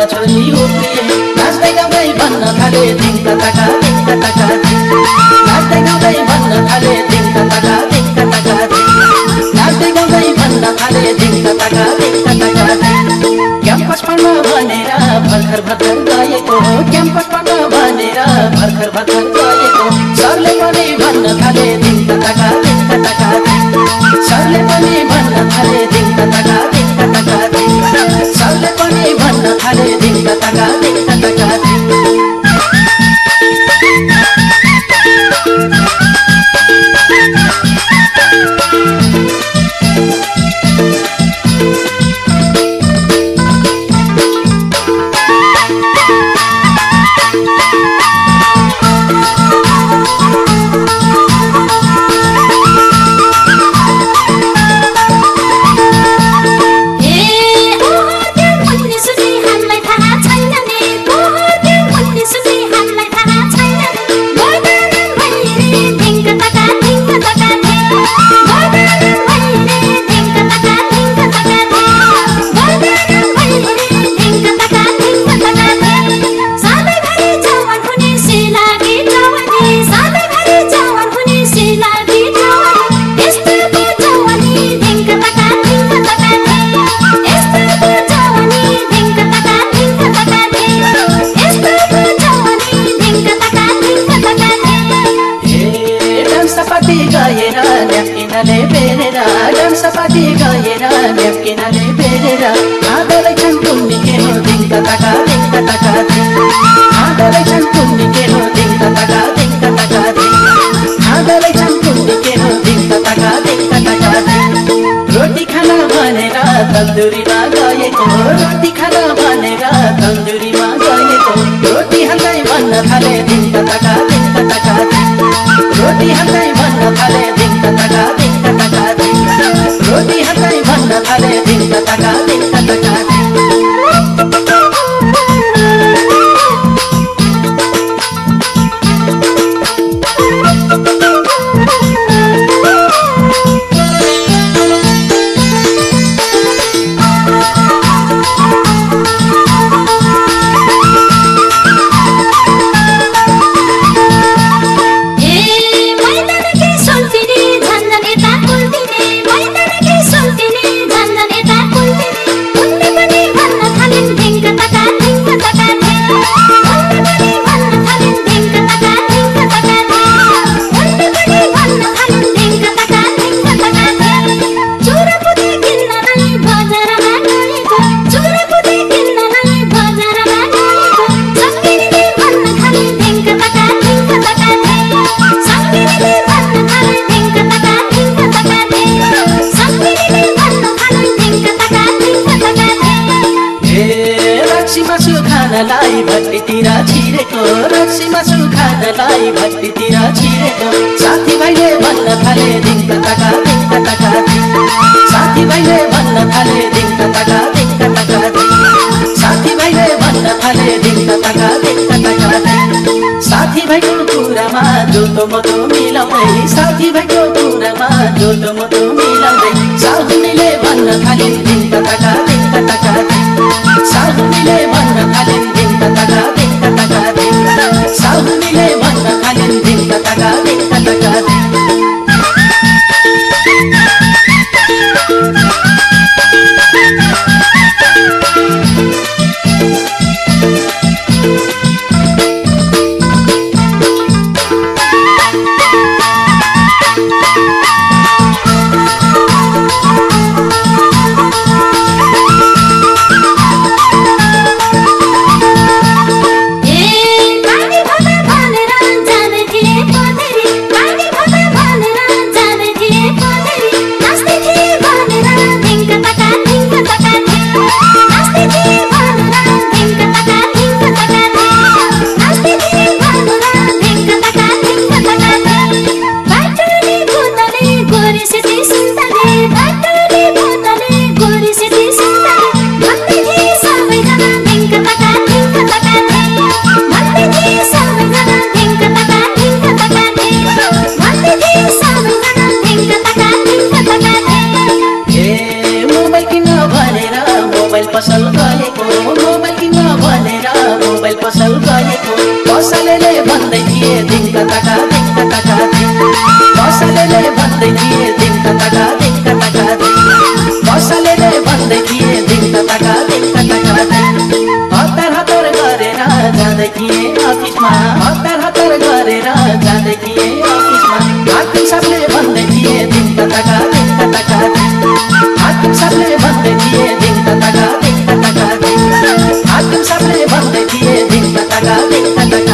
छोरी उफ्रिए नाच्दै गाउँदै भन्न थाले धिङ्का ताका धिङ्का ताका नाच्दै गाउँदै भन्न थाले धिङ्का ताका धिङ्का ताका नाच्दै गाउँदै भन्न थाले धिङ्का ताका धिङ्का ताका क्याम्पस पढ्न भनेर भर्खर भर्खर गएको क्याम्पस पढ्न भनेर भर्खर भर्खर गएको सरले पनि भन्न थाले धिङ्का ताका धिङ्का ताका सरले पनि भन्न थाले धिङ्का ताका धिङ्का ताका सरले पनि भन्न थाले धिङ्का ताका धिङ्का ताका सपाटी गएर ल्याप्किनाले बेरेर आँधरै छन् कुन्नी के हो धिङ्का ताका धिङ्का ताका आँधरै छन् कुन्नी के हो धिङ्का ताका धिङ्का ताका आँधरै छन् कुन्नी के हो धिङ्का ताका धिङ्का ताका रोटी खाना भनेर तन्दुरीमा गएको रोटी खाना भनेर तन्दुरीमा गएको रोटी हाल्दै भन्न थाले धिङ्का ताका धिङ्का ताका रोटी हाल्दै भन्न थाले धिङ्का ताका धिङ्का ताका रोटी हाल्दै भन्न थाले धिङ्का ताका धिङ्का ताका भट्टीतिर छिरेको रक्सी मासु खानलाई भट्टीतिर छिरेको साथीभाइले भन्न थाले धिङ्का ताका धिङ्का ताका साथीभाइले भन्न थाले धिङ्का ताका धिङ्का ताका साथीभाइले भन्न थाले धिङ्का ताका धिङ्का ताका साथीभाइको कुरामा जोतो मोतो मिलाउँदै साथीभाइको कुरामा जोतो मोतो मिलाउँदै साहुनीले भन्न थाले धिङ्का ताका धिङ्का ताका साहुनीले भन्न थाले धिङ्का ताका धिङ्का ताका साहुनीले भन्न थाले धिङ्का ताका धिङ्का ताका जाँदै थिए अफिसमा हतार हतार गरेर जाँदै थिए अफिसमा हाकिम साहबले भन्दै थिए दिन कताका दिन कताका हाकिम साहबले भन्दै थिए दिन कताका दिन कताका हाकिम साहबले भन्दै थिए दिन कताका दिन कताका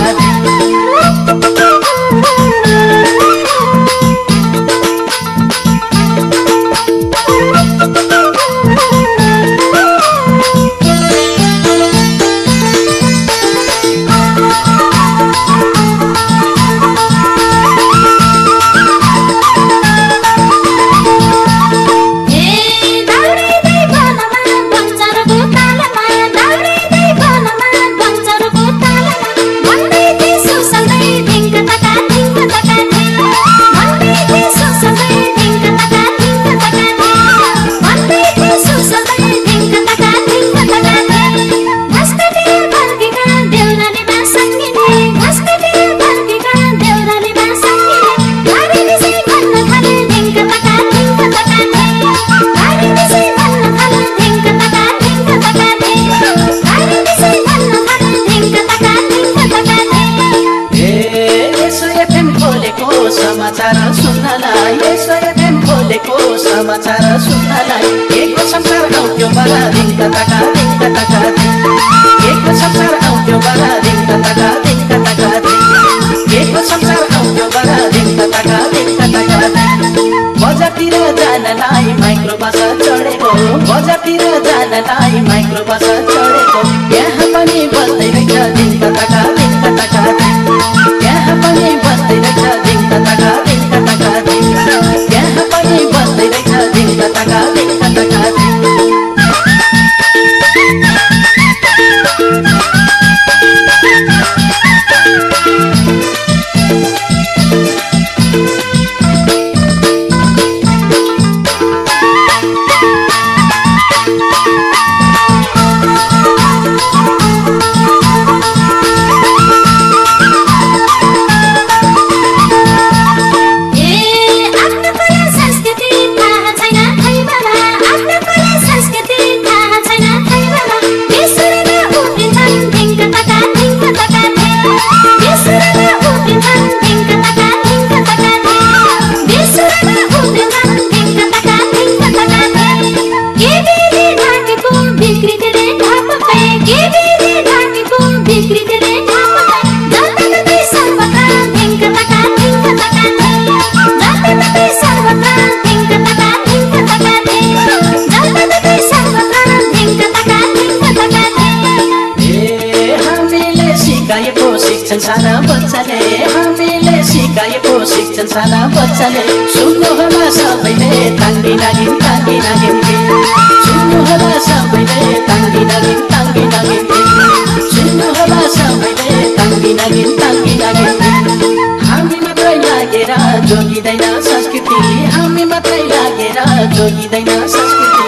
समाचार सुन्नलाई एसएफएम खोलेको समाचार सुन्नलाई एक संसार आउँथ्यो बडा दिन कताका दिन कताका एक संसार आउँथ्यो बडा दिन कताका दिन कताका एक संसार आउँथ्यो बडा दिन कताका दिन कताका बजारतिर जानलाई माइक्रो बस चढेको बजारतिर जानलाई माइक्रो बस चढेको यहाँ पनि बस्दै रहेछ दिन कताका दिन कताका यहाँ पनि बस्दै रहेछ दिन कताका दिन कताका यहाँ पनि बस्दै रहेछ दिन कताका दिन कताका शिक्षण साना बच्चाले हामीले सिकाएको शिक्षण साना बच्चाले सुन्नु होला सबैले ताङ्गी नागिन ताङ्गी नागिन सुन्नु होला सबैले ताङ्गी नागिन ताङ्गी नागिन सुन्नु होला सबैले ताङ्गी नागिन ताङ्गी नागिन हामी मात्रै लागेर जोगिँदैन संस्कृति हामी मात्रै लागेर जोगिँदैन संस्कृति